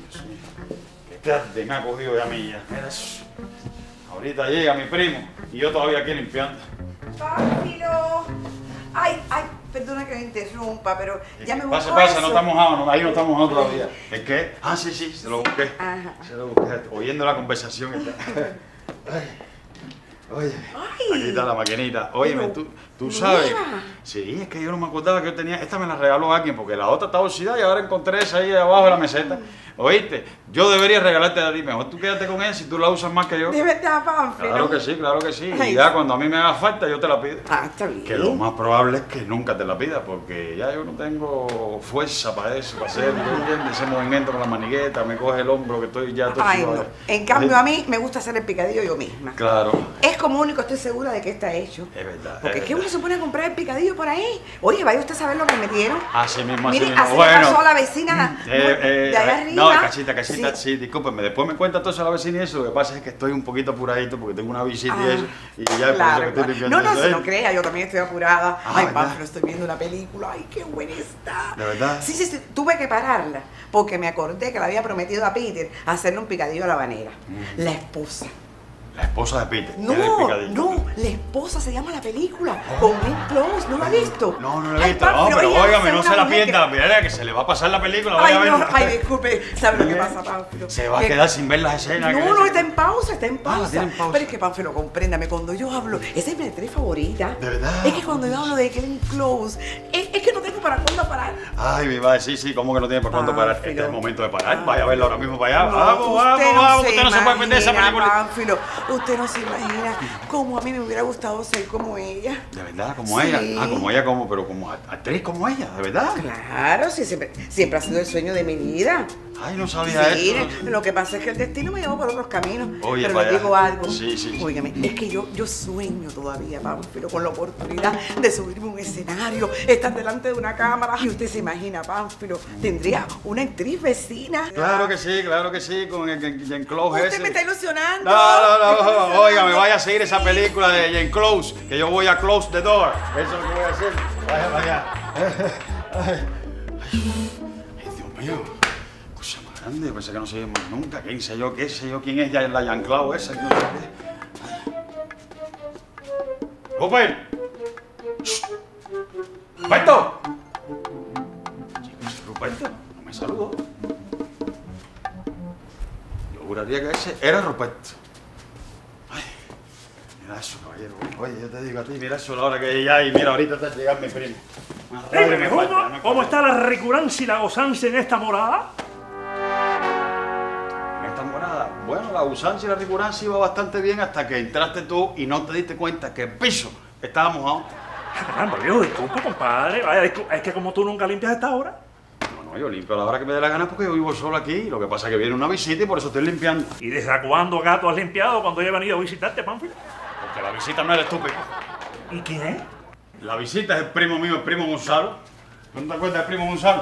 Dios mío. Qué tarde me ha cogido ya a mí ya. Mira eso. Ahorita llega mi primo y yo todavía aquí limpiando. Pánfilo. Ay, perdona que me interrumpa, pero ya me buscó Pasa, eso. no estamos mojados, ahí no estamos mojados todavía. ¿Es qué? Ah, sí, se lo busqué. Ajá. Se lo busqué, oyendo la conversación. Ay. Oye, aquí está la maquinita. Óyeme, tú sabes. Sí, es que yo no me acordaba que yo tenía. Esta me la regaló alguien porque la otra estaba oxidada y ahora encontré esa ahí abajo de la meseta. ¿Oíste? Yo debería regalarte a ti. Mejor tú quédate con ella si tú la usas más que yo. ¿De verdad, Pánfilo? Claro que sí, claro que sí. Ay, Y ya cuando a mí me haga falta, yo te la pido. Ah, está bien. Que lo más probable es que nunca te la pida, porque ya yo no tengo fuerza para eso, para hacer ese movimiento con la manigueta, me coge el hombro que estoy ya todo Ay, sudado. no. En cambio, a mí me gusta hacer el picadillo yo misma. Claro. Es como único, estoy segura de que está hecho. Es verdad. Porque es que uno se pone a comprar el picadillo por ahí. Oye, vaya usted a saber lo que metieron. Así mismo, Mire, así mismo. así le pasó a la vecina de allá arriba. No, cachita, Sí. sí, discúlpeme. Después me cuenta todo eso a la vecina y eso. Lo que pasa es que estoy un poquito apuradito porque tengo una visita y eso. Y ya Claro, por eso que estoy limpiando No, eso, se lo crea, yo también estoy apurada. Ah, Ay, ¿verdad? Pánfilo, estoy viendo una película. Ay, qué buena está. ¿De verdad? Sí, tuve que pararla porque me acordé que le había prometido a Peter hacerle un picadillo a la habanera. La esposa. La esposa de Peter. No, era el picadillo. no, la esposa se llama la película. Con Glenn Close, ¿no la ha visto? No, no la he Ay, visto. Pánfilo, No, pero ella óigame, hace no una se la mujer pierda. Mira que se le va a pasar la película. Ay, Vaya a no, verla. ay, disculpe, ¿sabe lo que pasa, Pánfilo? Se va a Que- quedar sin ver las escenas. que No, dice. no, está en pausa, está en pausa. tiene en pausa. Pero es que, Pánfilo, compréndame, cuando yo hablo, esa es mi actriz favorita. ¿De verdad? Es que cuando yo hablo de Glenn Close, es que no tengo para cuándo parar. Ay, mi madre, sí, ¿cómo que no tiene por cuánto parar? Este es el momento de parar. Vaya a verlo ahora mismo para allá. Vamos, usted vamos, que usted no se puede perder esa imagina, película. Pánfilo, usted no se imagina cómo a mí me hubiera gustado ser como ella. ¿De verdad? ¿Como Sí. ella? Ah, como ella, pero como actriz como ella, ¿de verdad? Claro, sí, siempre ha sido el sueño de mi vida. Ay, no sabía Sí, esto. lo que pasa es que el destino me llevó por otros caminos. Oye, pero vaya. le digo algo. Sí. Óigame, es que yo sueño todavía, Pánfilo, con la oportunidad de subirme a un escenario, estar delante de una cámara. Y usted se imagina, Pánfilo, tendría una actriz vecina. Claro que sí, con el Glenn Close Usted ese. me está ilusionando. No, oiga, me vaya a seguir esa película de Glenn Close, que yo voy a close the door. Eso es lo que voy a hacer. Vaya. Ay, Dios mío. Cosa más grande, yo pensé que no se veía más nunca. ¿Qué sé yo quién es ya la Glenn Close esa? Yo no sé qué. ¡Rupert! ¡Ruperto! Chicos, Ruperto, no me saludó. Yo juraría que ese era Ruperto. Ay, mira eso, caballero. Oye, yo te digo a ti, mira eso a la hora que ya y mira, ahorita está llegando mi primo. Dime, mejor, ¿cómo está la recurancia y la gozanza en esta morada? En esta morada, bueno, la usanza y la recurancia iba bastante bien hasta que entraste tú y no te diste cuenta que el piso estaba mojado. Caramba, viejo, disculpa, compadre. Vaya, es que como tú nunca limpias a esta hora. No, yo limpio a la hora que me dé la gana porque yo vivo solo aquí. Lo que pasa es que viene una visita y por eso estoy limpiando. ¿Y desde cuándo, gato, has limpiado cuando yo he venido a visitarte, Pánfilo? Porque la visita no eres tú, Pico. ¿Y quién es? La visita es el primo mío, el primo Gonzalo. ¿No te acuerdas del primo Gonzalo?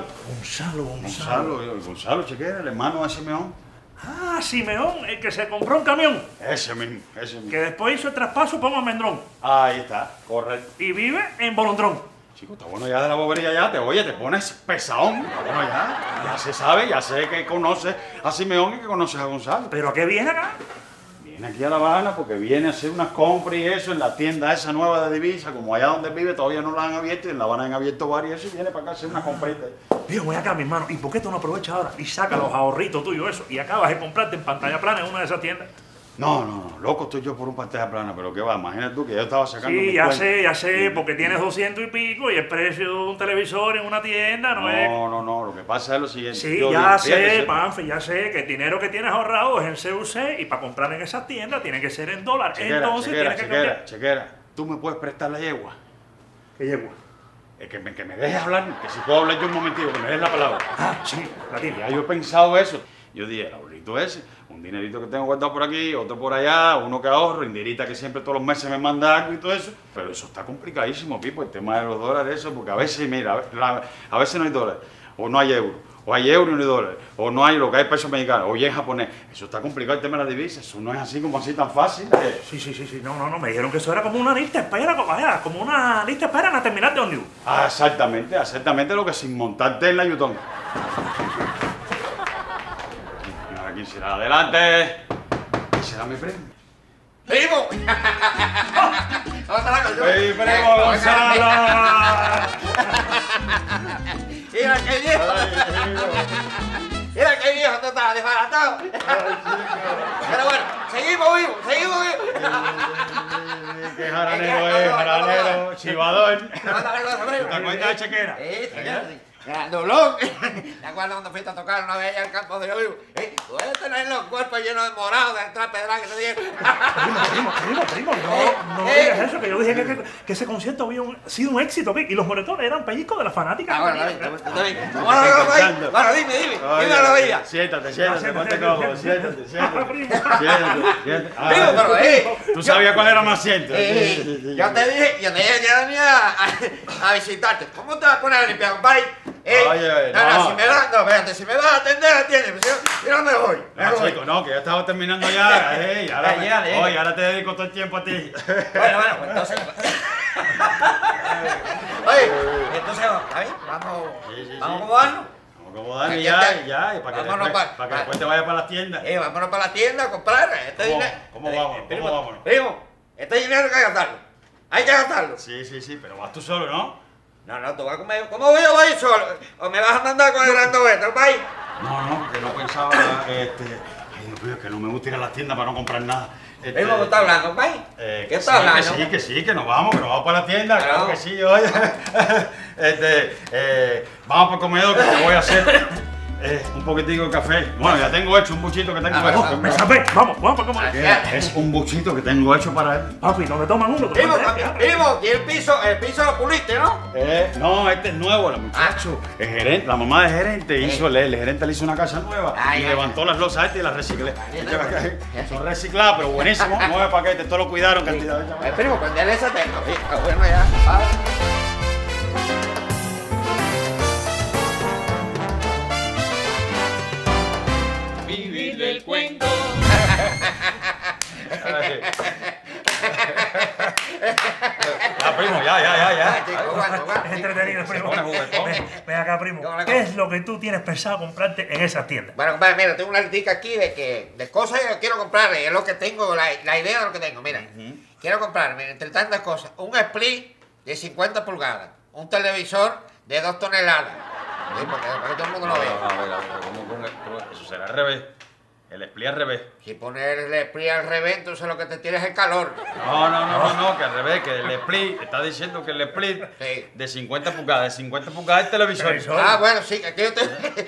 Gonzalo, Chequera, el hermano de Simeón. Ah, Simeón, el que se compró un camión. Ese mismo. Que después hizo el traspaso por Almendrón. Ahí está, correcto. Y vive en Bolondrón. Chico, está bueno ya de la bobería ya, te pones pesadón. Está bueno ya se sabe, ya sé que conoces a Simeón y que conoces a Gonzalo. ¿Pero a qué viene acá? Viene aquí a La Habana porque viene a hacer unas compras y eso en la tienda esa nueva de divisa, como allá donde vive todavía no la han abierto y en La Habana han abierto varias y viene para acá a hacer unas compritas. Viejo, voy acá, mi hermano. ¿Y por qué tú no aprovechas ahora y sacas los ahorritos tuyos eso y acabas de comprarte en pantalla plana en una de esas tiendas? No, loco estoy yo por un pantalla plana, pero qué va, imagínate tú que yo estaba sacando Sí, mis ya cuentas. sé, porque tienes 200 y pico y el precio de un televisor en una tienda no es... No, lo que pasa es lo siguiente. Sí, Yo ya digo, fíjate, sé, sí. Panfe, ya sé que el dinero que tienes ahorrado es en CUC y para comprar en esas tiendas tiene que ser en dólar. Entonces tienes que cambiar. Chequera, tú me puedes prestar la yegua. ¿Qué yegua? Que me dejes hablar, que si puedo hablar yo un momentito, que me des la palabra. Ah, sí, la tiene. Ya yo he pensado eso. Yo dije, el ahorrito ese, un dinerito que tengo guardado por aquí, otro por allá, uno que ahorro, Indirita que siempre todos los meses me manda algo y todo eso. Pero eso está complicadísimo, Pipo, el tema de los dólares, eso, porque a veces, mira, a veces no hay dólares, o no hay euros, o hay euros y no hay dólares, o no hay lo que hay peso mexicano, o yen japonés. Eso está complicado el tema de la divisa, eso no es así como así tan fácil. Sí, no, me dijeron que eso era como una lista de espera, como una lista de espera en la terminal de ómnibus. Ah, exactamente lo que sin montarte en la Yutón. será adelante. ¿Y será mi primo? ¡Primo! ¡Primo Gonzalo! ¡Mira qué viejo! ¡Mira qué viejo tú estás desbaratado! Pero bueno, seguimos vivos, seguimos vivos. ¡Qué jaranero es, jaranero, chivador! ¿Te acuerdas de Chequera? Sí, Grandulón. ¿Te acuerdas cuando fuiste a tocar una vez allá al campo de Olivo? Tú debes tener los cuerpos llenos de morado de entrar pedra que se dieron. Primo, no digas eso, que yo dije que ese concierto había sido un éxito, y los moretones eran pellizcos de las fanáticas. Bueno, dime, la vida. Siéntate, ponte cómodo, siéntate. Primo, pero ¿Tú sabías cuál era más asiento? Yo te dije que venía a visitarte. ¿Cómo te vas a poner a limpiar, compadre? Oye, espérate, si me vas a atender, atiende. Yo no me voy. No, chico, no, que ya estaba terminando ya. Oye, ahora te dedico todo el tiempo a ti. Bueno, pues entonces. Oye, entonces, ¿está bien? Vamos a acomodarnos. Vamos a acomodarnos ya, y para que después te vayas para las tiendas. Vámonos para la tienda a comprar este dinero. ¿Cómo vámonos? Primo, este dinero hay que gastarlo. Hay que gastarlo. Sí, pero vas tú solo, ¿no? No, tú vas conmigo. ¿Cómo voy a ir solo? ¿O me vas a mandar con el grandobeto, país? No, que no pensaba, ay, Dios mío, que no me gusta ir a las tiendas para no comprar nada. ¿Primo, qué está hablando, país? ¿Qué está hablando? Que nos vamos para la tienda, claro que sí, oye. Vamos para el comedor, que te voy a hacer un poquitico de café. Bueno, ya tengo hecho un buchito que tengo hecho. Vamos para comer. Es un buchito que tengo hecho para él. Papi, no me toman uno. Primo, y el piso lo puliste, ¿no? No, este es nuevo, la muchacho. El gerente, la mamá del gerente hizo, el gerente le hizo una casa nueva y levantó las losas y las reciclé. Son recicladas, pero buenísimos, 9 paquetes, todos lo cuidaron, cantidad de primo, prendele esa tecla. Bueno, ya. Vivir del cuento. Primo, ya. Es entretenido, primo. Ven acá, primo. ¿Qué es lo que tú tienes pensado comprarte en esas tiendas? Bueno, compadre, mira, tengo una listica aquí de cosas que quiero comprar. Es lo que tengo, la idea de lo que tengo. Mira, quiero comprarme, entre tantas cosas, un split de 50 pulgadas, un televisor de 2 toneladas. Sí, porque todo el mundo lo ve. Eso será al revés. El split al revés. Si poner el split al revés, entonces lo que te tienes es calor. No, que al revés, que el split, está diciendo que el split de 50 pulgadas, el televisor. Bueno, sí, que aquí yo te...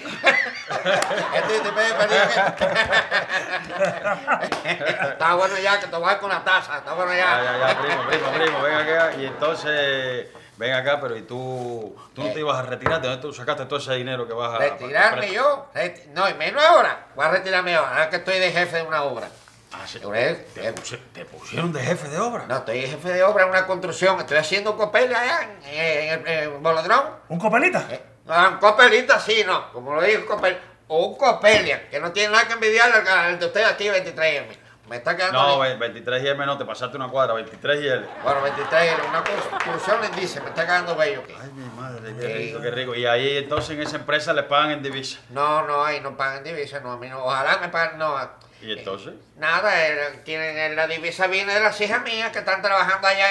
Está bueno ya, que te voy a con una taza, está bueno ya. Ya, primo, ven acá, y entonces... Ven acá, pero ¿y tú no te ibas a retirarte? ¿Dónde tú sacaste todo ese dinero que vas a... ¿Retirarme yo? No, y menos ahora. Voy a retirarme ahora, ahora que estoy de jefe de una obra. Sí. ¿Te pusieron de jefe de obra? No, estoy de jefe de obra en una construcción. Estoy haciendo un copel allá en el Bolodrón. ¿Un copelita? Un copelita, sí, no. Como lo digo, un copelia, que no tiene nada que envidiar al de usted aquí, 23M. Me está quedando... No, 23M no, te pasaste una cuadra, 23L. Bueno, 23L, una construcción en dice, me está quedando bello aquí. Ay, mi madre, qué rico. Y ahí entonces en esa empresa les pagan en divisa. No, ahí no pagan en divisa, no, a mí no. Ojalá me paguen, no. ¿Y entonces? Nada, la divisa viene de las hijas mías que están trabajando allá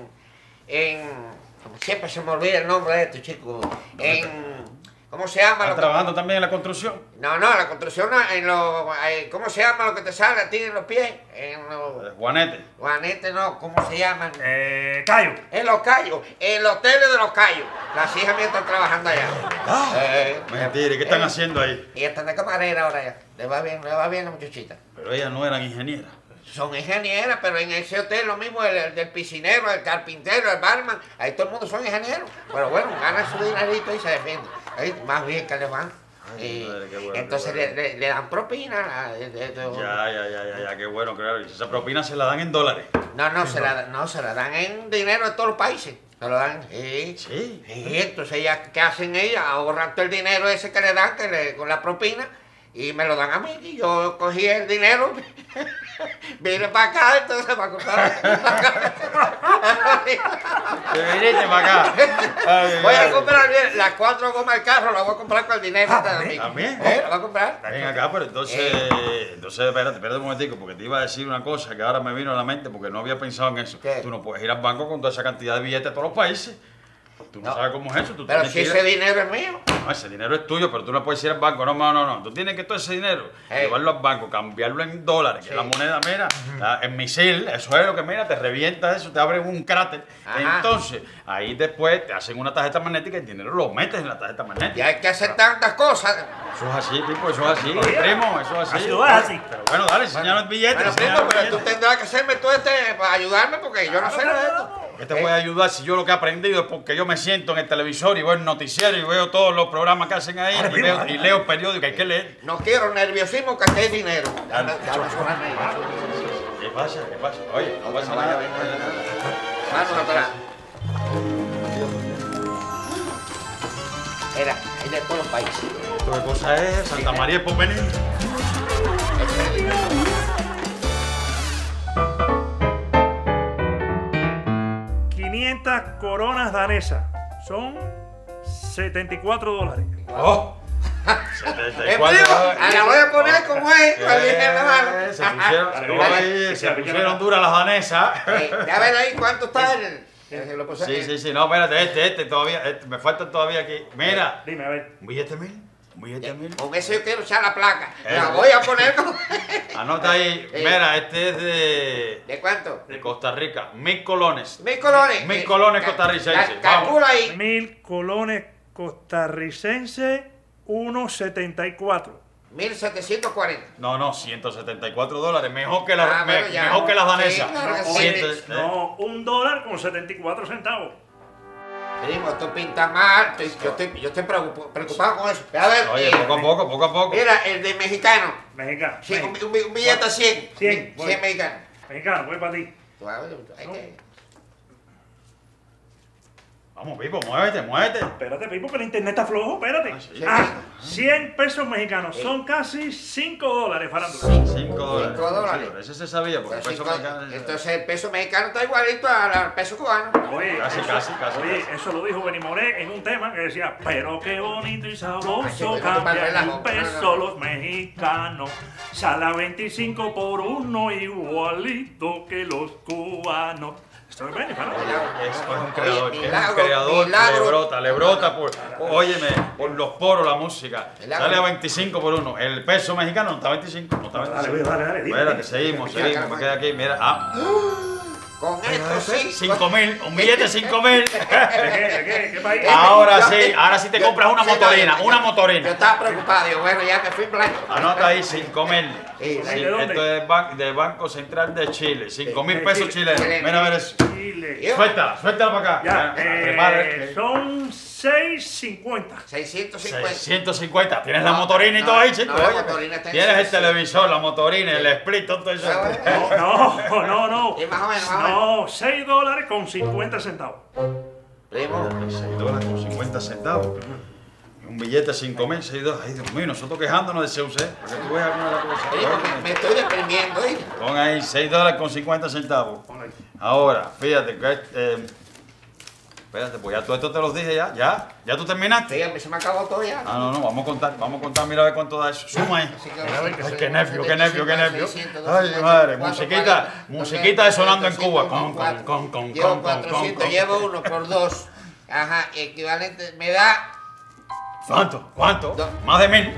siempre se me olvida el nombre de esto, chico. ¿Cómo se llama? ¿Estás trabajando también en la construcción? No, la construcción, ¿cómo se llama lo que te sale a ti en los pies? Juanete. Juanete no, ¿cómo se llaman? Callo. En los Cayos, en los hoteles de los Cayos. Las hijas mías están trabajando allá. Mentira, ¿y qué están haciendo ahí? Y están de camarera ahora ya. Le va bien la muchachita. Pero ellas no eran ingenieras. Son ingenieras, pero en ese hotel lo mismo, el del piscinero, el carpintero, el barman, ahí todo el mundo son ingenieros. Pero bueno, ganan su dinerito y se defienden. Más bien que les van. Madre, qué bueno, entonces qué bueno. le dan propina. Ya, qué bueno, claro. Y esa propina se la dan en dólares. No, se la dan en dinero de todos los países. Se lo dan. Sí. Entonces, ¿qué hacen ellas? Ahorran todo el dinero ese que le dan con la propina y me lo dan a mí. Y yo cogí el dinero, vine para acá, entonces para comprar. Te viniste para acá. Ay, Voy a ay. comprar bien, las 4 gomas del carro, las voy a comprar con el dinero de mí. ¿También? ¿La voy a comprar? Ven acá, pero entonces, espérate un momentico, porque te iba a decir una cosa que ahora me vino a la mente porque no había pensado en eso. ¿Qué? Tú no puedes ir al banco con toda esa cantidad de billetes de todos los países. Tú no, No. sabes cómo es eso. Tú Pero tienes si que ir ese dinero es mío. No, ese dinero es tuyo, pero tú no puedes ir al banco. No. Tú tienes que todo ese dinero llevarlo al banco, cambiarlo en dólares, que Sí. la moneda, mira, en misil, eso es lo que, mira, te revientas eso, te abren un cráter. Ajá. Entonces, ahí después te hacen una tarjeta magnética y el dinero lo metes en la tarjeta Y magnética. hay que hacer tantas cosas. Eso es así, tipo, eso es así, primo, eso es así. Así lo es así. Pero bueno, dale, enséñanos el billete. Bueno, enséñanos primo, el pero tú billete. tendrás que hacerme todo para ayudarme porque yo no sé nada de esto. ¿Qué te voy a ayudar si yo lo que he aprendido es porque yo me siento en el televisor y veo el noticiero y veo todos los programas que hacen ahí y leo el periódico, hay que leer? No quiero nerviosismo, que aquí hay dinero. Dame suena ahí. ¿Qué pasa? ¿Qué pasa? Oye, no pasa vaya, nada. vaya. Mano, espera. Era, hay de todos los países. ¿Esto qué cosa es? Santa María de Popení. 500 coronas danesas. Son $74. ¡Oh! Primo, a la voy a poner como es, con el dinero en la mano. Se pusieron duras las danesas. Ya ver ahí cuánto está el... lo puse- Sí, no, espérate, este todavía, me falta todavía aquí. Mira, Dime, a ver. ¿un billete mil? ¿Un billete mil? Con eso yo quiero echar la placa. La voy a poner como... Anota ahí, mira, este es ¿De cuánto? de Costa Rica, 1000 colones. 1000 colones. 1000 colones costarricenses, Calcula ahí. 1000 colones costarricenses, 1.74. 1740. No, $174, mejor que, bueno, ya. mejor que las danesas. Sí, claro que sí. No, $1 con 74 centavos. Primo, esto pinta mal. Yo estoy preocupado con eso. A ver, Oye, poco a poco. mira, el de mexicano. Mexicano. Sí, un billete a 100. 100, 100 mexicanos. Mexicano, voy para ti. Tú, a ver, hay que... Vamos, Pipo, muévete. Espérate, Pipo, que el internet está flojo, espérate. sí. 100 pesos mexicanos, son casi $5, farándula. $5. $5. Sí, ese se sabía, porque el peso mexicano... Entonces el peso mexicano está igualito al peso cubano. Oye, Casi. Oye, eso lo dijo Benny Moré en un tema que decía, pero qué bonito y Ay, sabroso que cambian relajo. un peso los mexicanos. Sala 25 por 1 igualito que los cubanos. Esto es Benny, farándula. Es un Oye, creador, milagro. le brota óyeme, por los poros la música. Milagro. Sale a 25 por 1. El peso mexicano no está a 25, no está a 25. Dale, dime. Espérate, seguimos, me queda aquí, mira, Con esto sí. 5.000, un billete de 5.000. ¿Qué país? ahora sí te compras una Sí, motorina, yo- una Yo motorina. estaba preocupado, digo, bueno, ya me fui en blanco. Anota ahí 5.000. Sí, ¿de dónde? Esto es del Banco Central de Chile, 5.000 de pesos Chile. chilenos. Mira a ver eso. Chile. Yo- Suéltala para acá. Ya, Prepara. son 6.50. 650. 650. ¿Tienes la motorina y todo ahí, chico? No, la Oye, motorina está en Tienes el 600. televisor, la motorina, el split, todo eso. Ah, bueno. No. Sí, más o menos, más o No, $6 con 50 centavos. Primo, $6 con 50 centavos. Un billete de 5.000, 6 dólares. Ay, Dios mío, nosotros quejándonos de CUC. Para que tú veas alguna de las cosas. primo, me estoy deprimiendo, ¿eh? Pon ahí $6 con 50 centavos. Ahora, fíjate que espérate, pues ya todo esto te los dije ya tú terminaste. Sí, a mí se me acabó todo ya. Ah, no, vamos a contar, mira a ver cuánto da eso. Suma ahí. Así que Ay, qué nervio. 600, Ay, 250, madre, 440, musiquita de sonando en 400, Cuba. Con. Llevo 400, llevo 1 por 2. Ajá, equivalente, me da ¿Cuánto? Do- Más de 1.000.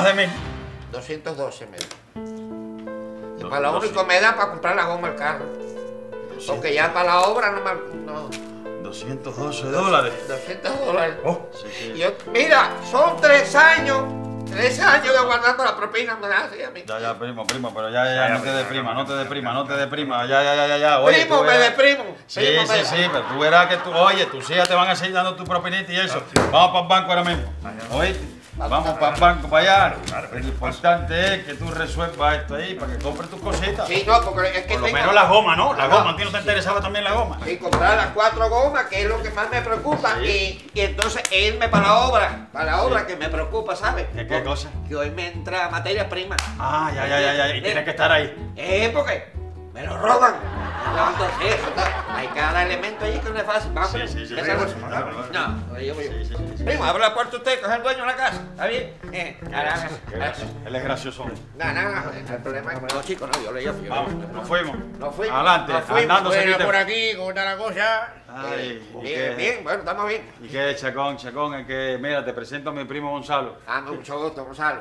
212 me da. Y para lo único me da para comprar la goma del carro. Porque ya para la obra no. $212. 200 dólares. Oh, sí. Y yo, mira, son 3 años. 3 años de guardando la propina, me da así a mí. Ya, primo, pero ya, no te deprima, ya. Oye, Primo, tú me verás. deprimo. Sí, Primo, me- pero tú verás que tus hijas te van a seguir dando tu propinita y eso. Vamos para el banco ahora mismo. Oíste. Vamos para el banco, para allá. Lo importante es que tú resuelvas esto ahí para que compres tus cositas. Sí, no, porque es que Por lo tengo... menos la goma, ¿no? La goma, ¿a ti no te interesaba también la goma? Y comprar las 4 gomas, que es lo que más me preocupa. Sí. Y entonces irme para la obra que me preocupa, ¿sabes? ¿Qué cosa? Que hoy me entra materia prima. Ah, ya. Y tienes que estar ahí. Porque me lo roban. Entonces, eso, hay cada elemento ahí que no es fácil. Vamos, Sí. No, yo voy. Sí. Primo, abre la puerta usted, que es el dueño de la casa. ¿Está bien? Él es gracioso. No, el problema es que no, chicos, no, yo le digo. Vamos, nos fuimos. Nos fuimos. Adelante, Nos fuimos. andando se Bueno, quita. por aquí, ¿cómo está la cosa? Ay, ¿y Bien, qué? bien, bueno, estamos bien. ¿Y qué, Chacón? Es que, mira, te presento a mi primo Gonzalo. Mucho gusto, Gonzalo.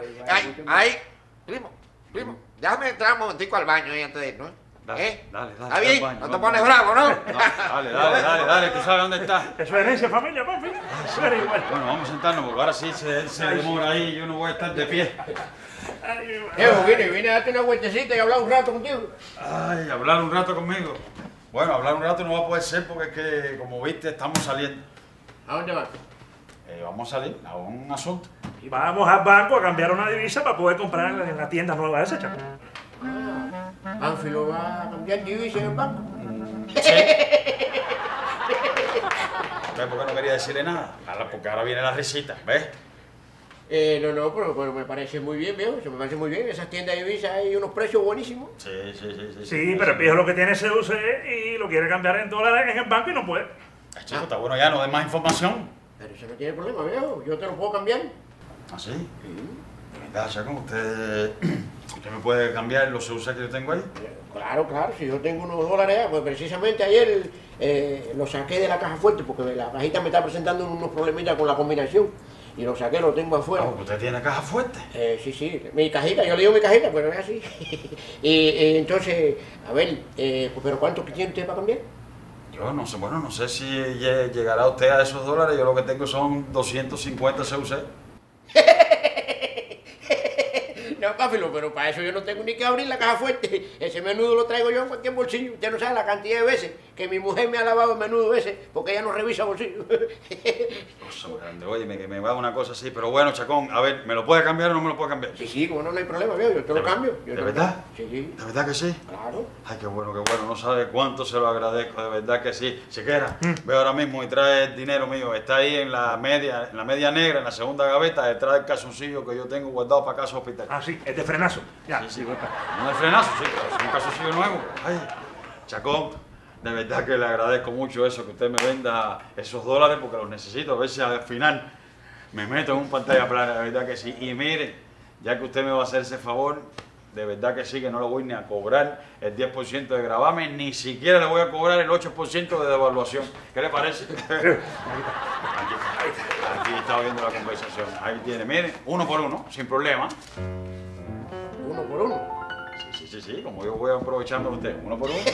Primo, déjame entrar un momentico al baño ahí antes de ir, ¿no? Dale. ¿Está bien? al baño, No te vamos. pones bravo, ¿no? Dale, tú sabes dónde está. Eso es herencia de familia, papi. Eso era igual. Bueno, vamos a sentarnos porque ahora sí él se demora ahí y yo no voy a estar de pie. Vine a darte una vueltecita y hablar un rato contigo. Ay, hablar un rato conmigo. Bueno, hablar un rato no va a poder ser porque es que, como viste, estamos saliendo. ¿A dónde vas? Vamos a salir a un asunto. Y vamos al banco a cambiar una divisa para poder comprar en la tienda nueva esa, chaco. Pánfilo va a cambiar divisa en el banco. Sí. ¿Ves por qué no quería decirle nada? Porque ahora viene la risita, ¿ves? No, pero me parece muy bien, viejo. Eso me parece muy bien. Esas tiendas de divisas hay unos precios buenísimos. Sí. Sí, pero el viejo lo que tiene es CUC y lo quiere cambiar en dólares en el banco y no puede. Ay, chico, está bueno ya, no des más información. Pero eso no tiene problema, viejo. Yo te lo puedo cambiar. ¿Ah, sí? Venga, Chaco, ¿usted me puede cambiar los CUC que yo tengo ahí? Claro. Si yo tengo unos dólares, pues precisamente ayer lo saqué de la caja fuerte porque la cajita me está presentando unos problemitas con la combinación. Y lo saqué, lo tengo afuera. ¿Usted tiene caja fuerte? Sí, mi cajita, yo le digo mi cajita, pero es así. y entonces, a ver, ¿pero cuánto tiene usted para cambiar? Yo no sé, no sé si llegará usted a esos dólares. Yo lo que tengo son 250 CUC. No, Pánfilo, pero para eso yo no tengo ni que abrir la caja fuerte. Ese menudo lo traigo yo en cualquier bolsillo. Usted no sabe la cantidad de veces que mi mujer me ha lavado el menudo ese, porque ella no revisa bolsillo. Cosa grande, óyeme, que me va una cosa así. Pero bueno, Chacón, a ver, ¿me lo puede cambiar o no me lo puede cambiar? Sí, como no hay problema, viejo, yo te lo cambio. ¿De verdad? Sí. ¿De verdad que sí? Claro. Ay, qué bueno, no sabe cuánto se lo agradezco, de verdad que sí. Chiquera, veo ahora mismo y trae el dinero mío. Está ahí en la media negra, en la segunda gaveta, detrás del calzoncillo que yo tengo guardado para casa hospital. Ah, sí, es de frenazo. Ya. Sí. No es frenazo, sí, pero es un calzoncillo nuevo. Ay, Chacón, de verdad que le agradezco mucho eso, que usted me venda esos dólares porque los necesito. A ver si al final me meto en un pantalla plana, de verdad que sí. Y mire, ya que usted me va a hacer ese favor, de verdad que sí, que no le voy ni a cobrar el 10% de gravamen, ni siquiera le voy a cobrar el 8% de devaluación. ¿Qué le parece? Aquí está viendo la conversación. Ahí tiene, mire, 1 por 1, sin problema. 1 por 1. Sí, como yo voy aprovechando de usted, 1 por 1.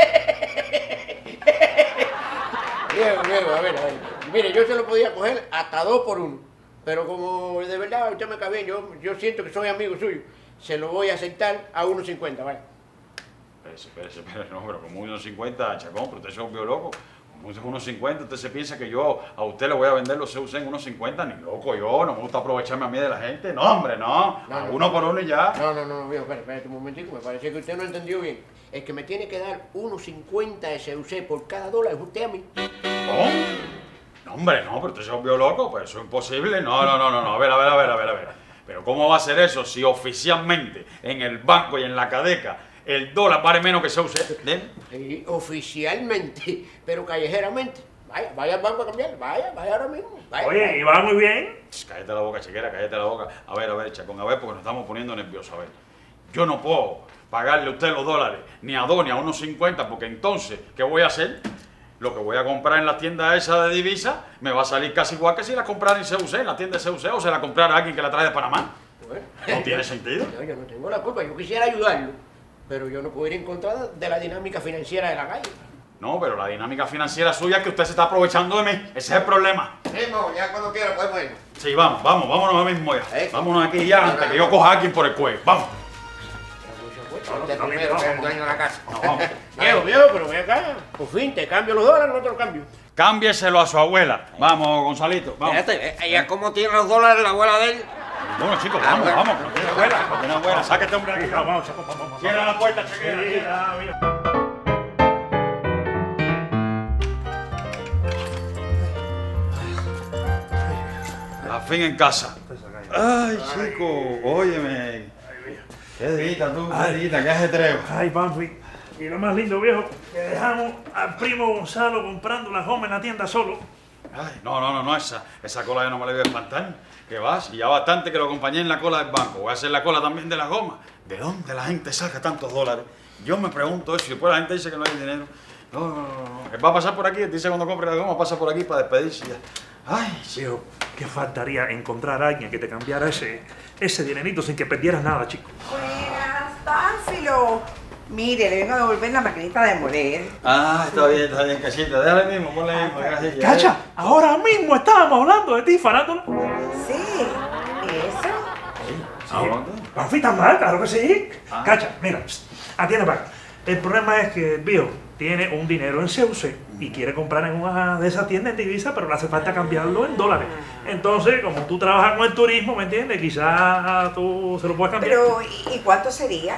Viejo, a ver. Mire, yo se lo podía coger hasta 2 por 1. Pero como de verdad usted me cae bien, yo siento que soy amigo suyo, se lo voy a aceptar a 1.50, ¿vale? Espérese, no, pero como 1.50, Chacón, pero usted se volvió loco. Como 1.50, usted se piensa que yo a usted le voy a vender los CUC en 1.50, ni loco yo, no me gusta aprovecharme a mí de la gente. No, hombre, no. 1 por 1 y ya. No, viejo, espérate un momentico, me parece que usted no entendió bien. El que me tiene que dar 1.50 de CUC por cada dólar es usted a mí. ¿Cómo? No, hombre, no, pero usted se volvió loco, pues eso es imposible. No, a ver. Pero ¿cómo va a ser eso si oficialmente en el banco y en la cadeca el dólar vale menos que CUC? Sí, oficialmente, pero callejeramente. Vaya al banco a cambiar, vaya ahora mismo. Vaya. Oye, y va muy bien. Cállate la boca, chiquera, cállate la boca. A ver, Chacón, porque nos estamos poniendo nerviosos. A ver, yo no puedo pagarle a usted los dólares ni a 2 ni a 1.50, porque entonces, ¿qué voy a hacer? Lo que voy a comprar en la tienda esa de divisas me va a salir casi igual que si la comprara en CUC, en la tienda de CUC, o se la comprara a alguien que la trae de Panamá. Bueno, No tiene sentido. yo no tengo la culpa, yo quisiera ayudarlo, pero yo no puedo ir en contra de la dinámica financiera de la calle. No, pero la dinámica financiera suya es que usted se está aprovechando de mí. Ese es el problema. Primo, ya cuando quiera podemos irnos. Sí, vámonos ahora mismo ya. Eso. Vámonos aquí ya antes que yo coja a alguien por el cuello. Vamos. Usted primero, que es el dueño de la casa. No, vamos. Viejo, pero ven acá. Por fin, te cambio los dólares, no te los cambio. cámbieselo a su abuela. Vamos, Gonzalito, vamos. Espérate, ella cómo tiene los dólares la abuela de él. Bueno, chicos, vamos, bueno. vamos, que no tiene abuela, no tiene abuela. Saca este hombre de aquí. Vamos. Cierra la puerta, chequera. Sí, ya, mira. Al fin en casa. Ay, chico, óyeme. Qué dita tú, qué dita, qué ajetreo. Ay, Panfi. Y lo más lindo, viejo, que dejamos al primo Gonzalo comprando las gomas en la tienda solo. Ay, no, esa cola ya no me la voy a espantar. Que vas, y ya bastante que lo acompañé en la cola del banco. Voy a hacer la cola también de las gomas. ¿De dónde la gente saca tantos dólares? Yo me pregunto eso, y después la gente dice que no hay dinero. No. Él va a pasar por aquí, él dice cuando compre la goma, pasa por aquí para despedirse ya. Ay, Viejo, ¿qué faltaría encontrar a alguien que te cambiara ese dinerito sin que perdieras nada, chico? Buenas, Pánfilo. Mire, le vengo a devolver la maquinita de moler. Ah, está bien, cachita. Déjale mismo, ponle mismo. Cacha, ahora mismo estábamos hablando de ti, farándula. Sí, ¿eso? Panfi, ¿tan mal? Claro que sí. Cacha, mira, atiende para acá. El problema es que el viejo tiene un dinero en Ceuce y quiere comprar en una de esas tiendas en divisa, pero le hace falta cambiarlo en dólares. Entonces, como tú trabajas con el turismo, ¿me entiendes? Quizás tú se lo puedas cambiar. Pero, ¿y cuánto sería?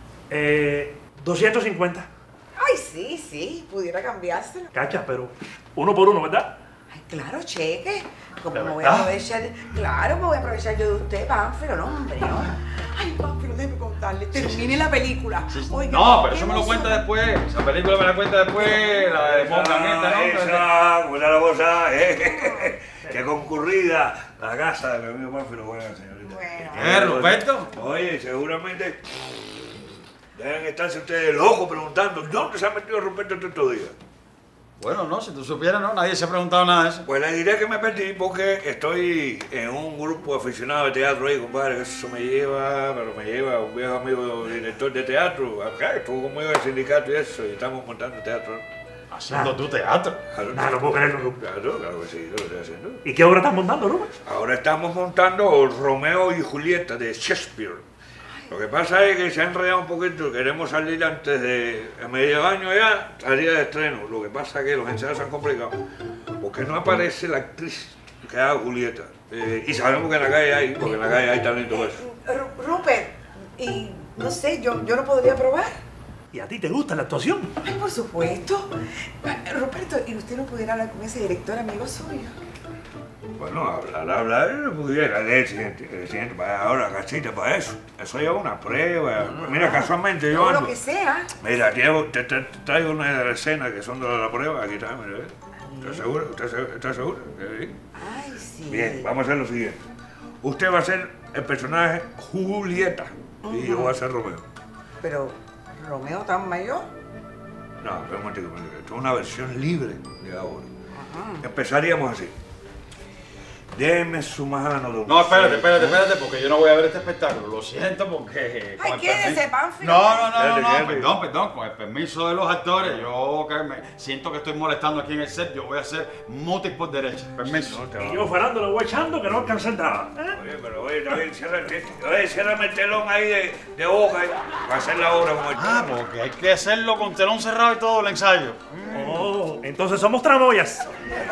250. Ay, sí, pudiera cambiárselo. Cacha, pero uno por uno, ¿verdad? Ay, claro, cheque. Como ¿De me voy a verdad? aprovechar, claro, me voy a aprovechar yo de usted, Pánfilo, no, hombre, no. Ay, Pánfilo, déjeme contarle, termine la película. Oiga, No, pero qué eso me lo emoción. cuenta después. Esa película me la cuenta después. La de Montaneta, ¿no? Esa, buena la cosa, qué concurrida la casa de mi amigo Pánfilo, buena señorita. Bueno. Ruperto? Oye, seguramente deben estarse ustedes locos preguntando ¿dónde se ha metido Ruperto estos días? Bueno, no, si tú supieras, no, nadie se ha preguntado nada de eso. Pues le diré que me perdí porque estoy en un grupo aficionado de teatro ahí, compadre. Eso me lleva un viejo amigo director de teatro. Acá estuvo conmigo en el sindicato y eso, y estamos montando teatro. Haciendo tu teatro. Claro, Nah, no puedo creerlo, Rubén. claro que sí, yo lo estoy haciendo. ¿Y qué obra estás montando, Rubén? Ahora estamos montando Romeo y Julieta de Shakespeare. Lo que pasa es que se ha enredado un poquito, queremos salir antes de a medio año ya, salida de estreno. Lo que pasa es que los ensayos se han complicado, porque no aparece la actriz que haga Julieta. Y sabemos que en la calle hay, porque en la calle hay talento para eso. Rupert, y no sé, yo no podría probar. ¿Y a ti te gusta la actuación? Ay, por supuesto. Ruperto, ¿y usted no pudiera hablar con ese director amigo suyo? Bueno, hablar, pudiera. El siguiente, para ahora, cachita, para eso. Eso lleva una prueba. Mira, casualmente yo Todo ando. lo que sea. Mira, te traigo una escena que son de la prueba. Aquí está, mira. ¿Estás segura? ¿Estás segura? Sí. Ay, sí. Bien, vamos a hacer lo siguiente. Usted va a ser el personaje Julieta y yo voy a ser Romeo. Pero, ¿Romeo tan mayor? No, pero un momentico, esto es una versión libre de ahora. Empezaríamos así. Deme su mano, don No, espérate, porque yo no voy a ver este espectáculo. Lo siento porque... Ay, con el quédese, permi- Pánfilo. No, Quédate. perdón. Con el permiso de los actores, yo que me siento que estoy molestando aquí en el set, yo voy a hacer mutis por derecha. Permiso. Y yo farándula voy echando que no alcancé nada. Oye, pero oye, también ciérrame el telón ahí de boca ahí, para hacer la obra como Ah, porque hay que hacerlo con telón cerrado y todo el ensayo. Oh, entonces somos tramoyas.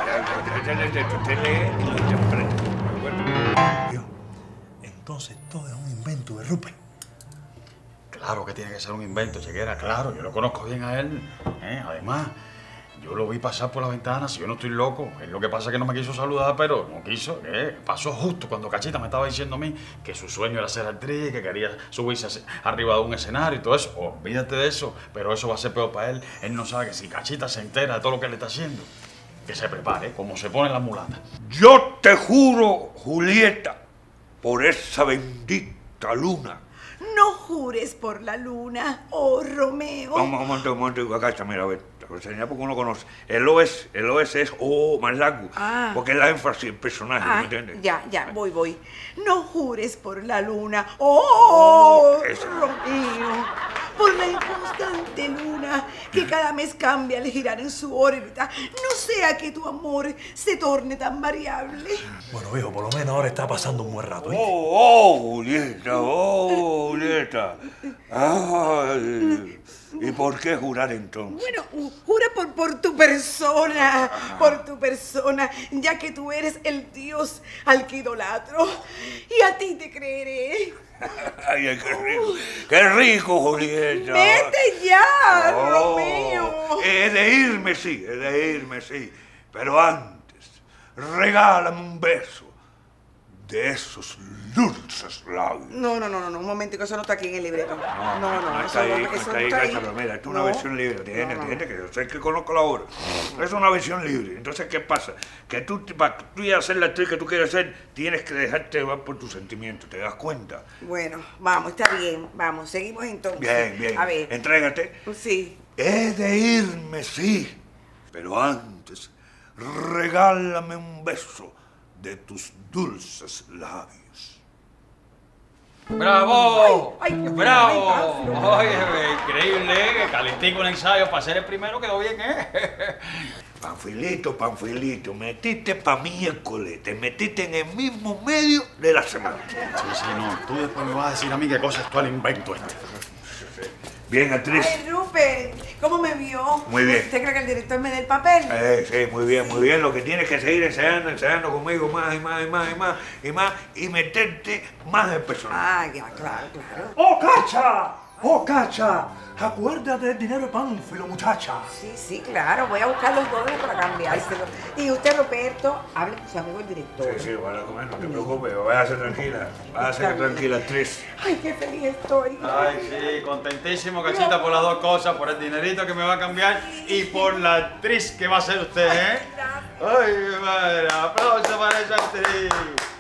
Entonces todo es un invento de Rupert. Claro que tiene que ser un invento, Chequera, claro. Yo lo conozco bien a él. Además, yo lo vi pasar por la ventana, si yo no estoy loco. Es lo que pasa es que no me quiso saludar, pero no quiso. Pasó justo cuando Cachita me estaba diciendo a mí que su sueño era ser actriz, que quería subirse arriba de un escenario y todo eso. Olvídate de eso, pero eso va a ser peor para él. Él no sabe que si Cachita se entera de todo lo que le está haciendo, que se prepare, como se pone la mulata. Yo te juro, Julieta, por esa bendita luna. No jures por la luna, oh Romeo. Un momento, acá está, mira, a ver, te lo enseñé porque uno conoce. El OS es más largo, Ah. porque es la énfasis del personaje, ¿me entiendes? Ya, voy. No jures por la luna, oh Eso. Romeo, por la inconstante luna que cada mes cambia al girar en su órbita. No sea que tu amor se torne tan variable. Bueno, viejo, por lo menos ahora está pasando un buen rato. ¿Viste? Julieta. Ay, ¿Y por qué jurar entonces? Bueno, jura por tu persona, por tu persona, ya que tú eres el Dios al que idolatro. Y a ti te creeré. Ay, qué rico, Julieta. ¡Vete ya, Oh, Romeo! He de irme, sí. Pero antes, regálame un beso de esos dulces labios. No, un momentico, eso no está aquí en el libreto. No eso está ahí, no no está está ahí, ahí. Cacha, pero mira, esto es una No. versión libre, entiende, que yo sé que conozco la obra. Es una versión libre. Entonces, ¿qué pasa? Que tú, para tú ir a hacer la actriz que tú quieres ser, tienes que dejarte llevar por tus sentimientos, ¿te das cuenta? Bueno, vamos, está bien, vamos, seguimos entonces. Bien, A ver. entrégate. Sí. He de irme, sí, pero antes, regálame un beso de tus dulces labios. ¡Bravo! Ay, Dios mío, ¡Bravo! ay, Pánfilo. Oye, increíble, que calentico el ensayo para ser el primero quedó bien, Panfilito, metiste pa' miércoles, te metiste en el mismo medio de la semana. Sí, no, tú después me vas a decir a mí qué cosa es tú al invento este. Bien, actriz. Ay, Rupert, ¿cómo me vio? Muy bien. ¿Usted cree que el director me dé el papel? Sí, muy bien. Lo que tienes que seguir ensayando conmigo más y meterte más en el personaje. Ah, ya, claro. ¡Oh, Cacha! Acuérdate del dinero de Pánfilo, muchacha. Sí, claro, voy a buscar los dólares para cambiárselo. Y usted, Roberto, hable con su amigo el director. Sí, bueno, comer, no te preocupes, váyase tranquila, actriz. Ay, qué feliz estoy. Ay, sí, contentísimo, Cachita, por las dos cosas, por el dinerito que me va a cambiar y por la actriz que va a ser usted, ¿eh? Ay, madre, aplauso para esa actriz.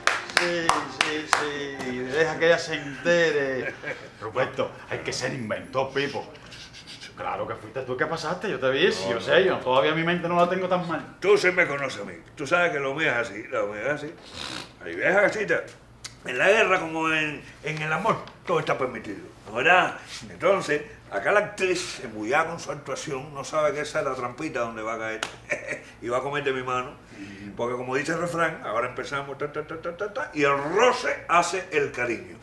Sí, deja que ella se entere. Roberto, hay que ser inventor, Pipo. Claro que fuiste tú que pasaste, yo te vi, sí, yo sé, yo todavía mi mente no la tengo tan mal. Tú sí me conoces a mí, tú sabes que lo mío es así, Ahí ves, Cachita, en la guerra como en el amor, todo está permitido, ¿no verdad? Entonces, acá la actriz, embullada con su actuación, no sabe que esa es la trampita donde va a caer y va a comer de mi mano, porque como dice el refrán, ahora empezamos, y el roce hace el cariño.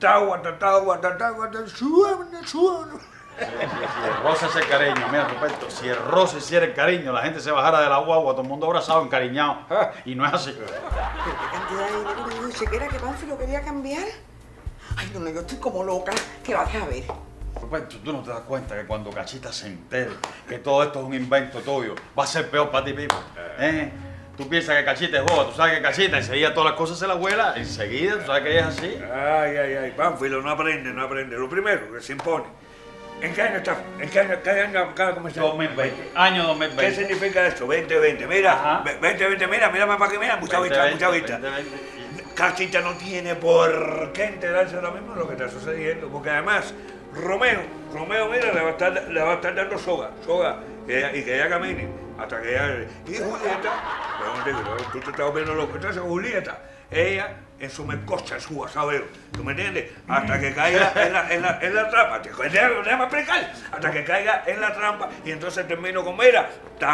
Suena. Si el roce es el cariño, mira, Roberto, si el roce hiciera el cariño, la gente se bajara de la guagua, todo el mundo abrazado, encariñado. Y no es así. ¿Pero qué cantidad de dinero me dijo Chequera que Pánfilo quería cambiar? Ay, no, yo estoy como loca. ¿Qué vas a ver? Roberto, tú no te das cuenta que cuando Cachita se entere que todo esto es un invento tuyo, va a ser peor para ti, Pipo. Tú piensas que Cachita es boba, tú sabes que Cachita enseguida todas las cosas se las vuela, enseguida, tú sabes que ella es así. Ay, Pánfilo, no aprende. Lo primero que se impone. ¿En qué año está? ¿En qué año acaba de comenzar? 2020, año 2020. ¿Qué significa esto? 2020. Mira, Ajá. 2020, mírame para que mira, mucha vista. 2020. Cachita no tiene por qué enterarse ahora mismo de lo que está sucediendo, porque además Romeo, mira, le va a estar dando soga, y que ella camine hasta que ella... Y Julieta, tú te estás viendo loco, entonces Julieta, ella en su melcocha, en su asadero, ¿tú me entiendes? Hasta que caiga en la trampa, déjame explicar, hasta que caiga en la trampa y entonces termino con, mira,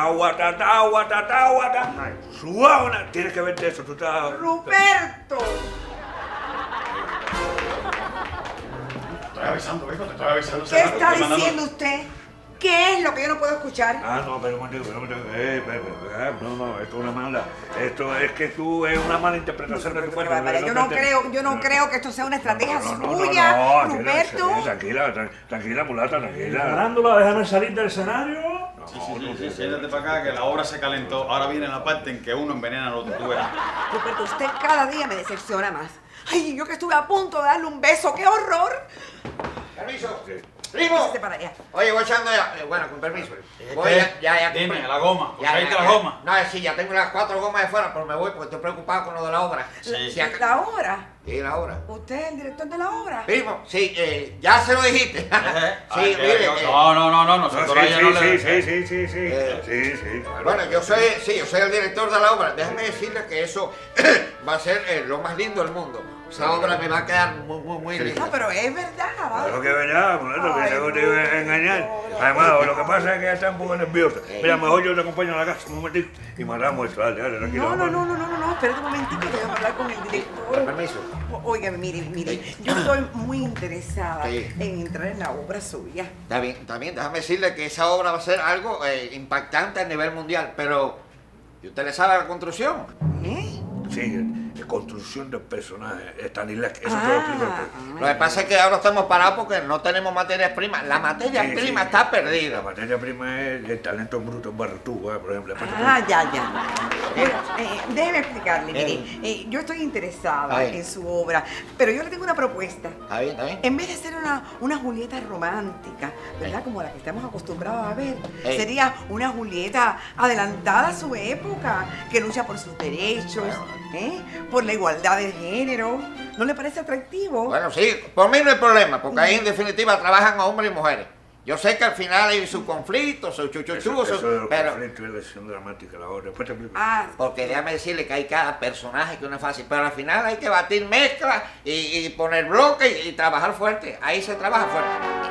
suave, tienes que verte eso, tú estás... ¡Ruperto! Te estoy avisando, Pipo, te estoy avisando. ¿Qué está diciendo usted? ¿Qué es lo que yo no puedo escuchar? No, pero no, esto es una mala. Esto es que tú es una mala interpretación de tu cuento. Yo no creo que esto sea una estrategia suya, Ruperto. Tranquila, mulata, tranquila. Parándola, déjame salir del escenario. Sí, siéntate para acá, que la obra se calentó. Ahora viene la parte en que uno envenena al otro, tú verás. Ruperto, usted cada día me decepciona más. Ay, yo que estuve a punto de darle un beso, ¡qué horror! Permiso. ¡Primo! Pásate para allá. Oye, voy echando ya. Bueno, con permiso. Voy ya. Dime, la goma. Ya, ¿Conseguiste la goma? No, sí, ya tengo las 4 gomas de fuera, pero me voy porque estoy preocupado con lo de la obra. Sí. Si acá- ¿La obra? Sí, la obra. ¿Usted es el director de la obra? Primo, sí, ya se lo dijiste. Sí, mire. No, nosotros a ella no le... Sí. Bueno, yo soy el director de la obra. Déjame decirle que eso va a ser lo más lindo del mundo. Esa obra me va a quedar muy linda. No, pero es verdad. Claro que verás, muchacho, pensé que te iba a engañar. pobre. Además, lo que pasa es que ella está un poco nerviosa. Mira, mejor yo te acompaño a la casa un momentito y matamos esto. Dale, tranquilo. No, espérate un momentito, déjame hablar con el director. permiso. Oiga, mire, yo estoy muy interesada Sí. en entrar en la obra suya. Está bien, déjame decirle que esa obra va a ser algo impactante a nivel mundial, pero ¿y usted le sabe la construcción? ¿Eh? Sí, construcción del personaje, Stanislavski, eso te lo explico después. Lo que pasa es que ahora estamos parados porque no tenemos materias primas. La materia Sí, prima sí. está La perdida. materia prima es el talento bruto en Barretú, por ejemplo. Ya. Bueno, déjeme explicarle, mire, yo estoy interesada Ay. en su obra, pero yo le tengo una propuesta. Está bien, está bien. En vez de hacer una Julieta romántica, ¿verdad? Como la que estamos acostumbrados a ver, Ey. sería una Julieta adelantada a su época, que lucha por sus derechos, por la igualdad de género. ¿No le parece atractivo? Bueno, sí, por mí no hay problema, porque ahí en definitiva trabajan hombres y mujeres. Yo sé que al final hay sus conflictos, sus chuchuchus, Eso pero... conflicto es la acción dramática, la obra. Después te explico. Porque déjame decirle que hay cada personaje que no es fácil, pero al final hay que batir mezclas y poner bloques y trabajar fuerte. Ahí se trabaja fuerte.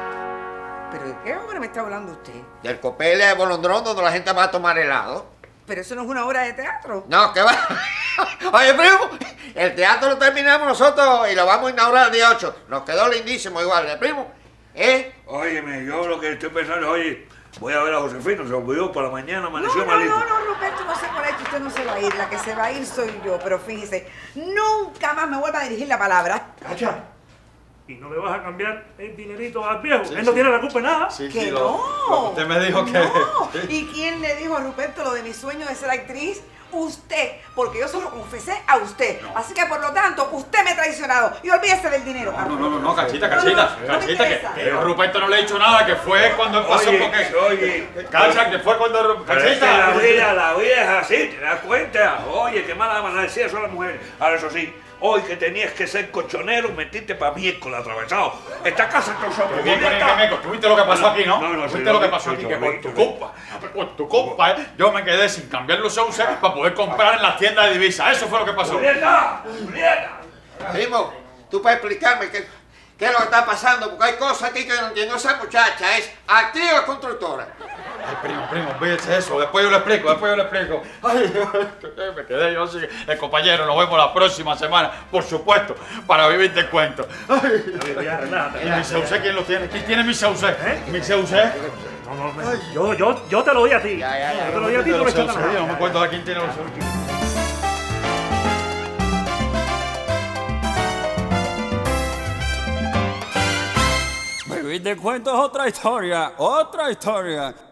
¿Pero de qué obra me está hablando usted? Del Copelia de Bolondrón, donde la gente va a tomar helado. Pero eso no es una obra de teatro. No, ¿qué va? Oye, primo, el teatro lo terminamos nosotros y lo vamos a inaugurar el día 8. Nos quedó lindísimo igual, ¿eh, primo? Óyeme, yo lo que estoy pensando, oye, voy a ver a Josefino, se olvidó para mañana, amaneció No, malito. Ruperto, no se moleste, usted no se va a ir. La que se va a ir soy yo, pero fíjese, nunca más me vuelva a dirigir la palabra. Cacha, ¿y no le vas a cambiar el dinerito al viejo? Sí, Él no sí. tiene la culpa de nada. Sí, ¡Que sí, no! usted me dijo que... No. ¿Y quién le dijo a Ruperto lo de mi sueño de ser actriz? Usted, porque yo se lo confesé a usted. Así que, por lo tanto, usted me ha traicionado. Y olvídese del dinero. No, Cachita, No me interesa. que yo a Ruperto no le he dicho nada, que fue cuando pasó Oye, Cacha, que fue cuando... pero es que la Cachita. vida es así, ¿te das cuenta? Oye, qué mala van a decir eso a las mujeres. Ahora, eso sí, hoy que tenías que ser cochonero, metiste para miércoles atravesado. Esta casa no somos Bien, ¿tú viste lo que pasó aquí, no? No, sí, ¿Viste lo que lo pasó vi, aquí? yo Que lo vi, por tu culpa, yo me quedé sin cambiar los sauces para poder comprar en las tiendas de divisas. Eso fue lo que pasó. ¡Julieta! Primo, tú puedes explicarme qué es lo que está pasando, porque hay cosas aquí que no entiendo. Esa muchacha es actriz o constructora. Ay, primo, olvídese eso. Después yo lo explico. Ay, me quedé yo así. El compañero, nos vemos la próxima semana, por supuesto, para vivir de cuento. Ay, Ya, relájate. ¿y mi sauce quién lo tiene? ¿Quién tiene mi sauce? ¿Mi sauce? No, yo te lo doy a ti. Ya. Yo te lo doy a ti, tú me echas la mano. No me acuerdo de quién tiene los sauces. Vivir de cuento es otra historia.